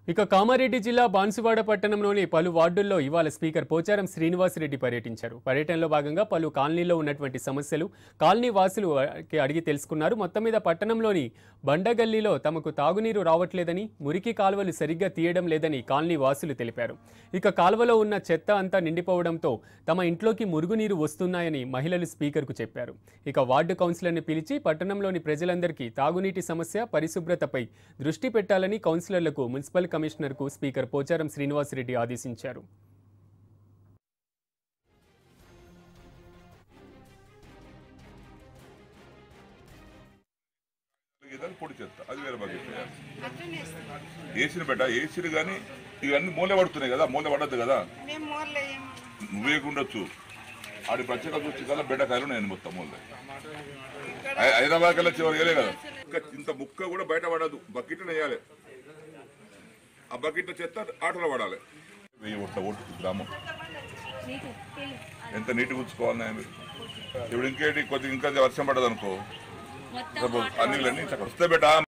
ఇక కామారెడ్డి జిల్లా బాన్సువాడ పట్టణంలోని పలు వార్డుల్లో ఇవాళ స్పీకర్ పోచారం శ్రీనివాసరెడ్డి పర్యటించారు. పర్యటనలో భాగంగా పలు కాలనీల్లో ఉన్నటువంటి సమస్యలు కాలనీ వాసులు అడిగి తెలుసుకున్నారు. మొత్తం మీద పట్టణంలోని బండగల్లీలో తమకు తాగునీరు రావట్లేదని, మురికి కాలువలు సరిగ్గా తీయడం లేదని కాలనీ వాసులు తెలిపారు. ఇక కాలువలో ఉన్న చెత్త అంతా నిండిపోవడంతో తమ ఇంట్లోకి మురుగునీరు వస్తున్నాయని మహిళలు స్పీకర్కు చెప్పారు. ఇక వార్డు కౌన్సిలర్ని పిలిచి పట్టణంలోని ప్రజలందరికీ తాగునీటి సమస్య, పరిశుభ్రతపై దృష్టి పెట్టాలని కౌన్సిలర్లకు మున్సిపల్ కమిషనర్కు స్పీకర్ పోచారం శ్రీనివాసరెడ్డి ఆదేశించారు. పొడి చెత్త అది వేరే బకెట్ ఏసీని పెట్ట ఏసీలు కానీ ఇవన్నీ మూలే పడుతున్నాయి కదా, మూలే పడద్దు కదా, నువ్వేకుండొచ్చు ఆడి ప్రత్యేక చూసి కదా బెడ్డకాయలు నేను మొత్తం మూలే హైదరాబాద్ కల్లా చివరి వేయలే కదా, ఇంకా ఇంత ముక్క కూడా బయట పడద్దు, బకెట్ వేయాలి. ఆ బకెట్ చెత్త ఆటలో పడాలి. 1000 ఓట్లు గ్రామం ఎంత నీట్గా ఉంచుకోవాలి. ఇప్పుడు ఇంకేంటి కొద్దిగా ఇంకా వర్షం పడదు అనుకో అన్ని వస్తే బెట